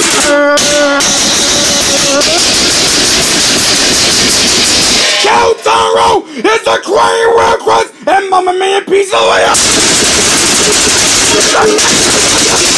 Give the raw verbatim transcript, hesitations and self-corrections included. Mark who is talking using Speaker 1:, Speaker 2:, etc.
Speaker 1: Kelton Rd is the queen world crust and Mama Mia piece of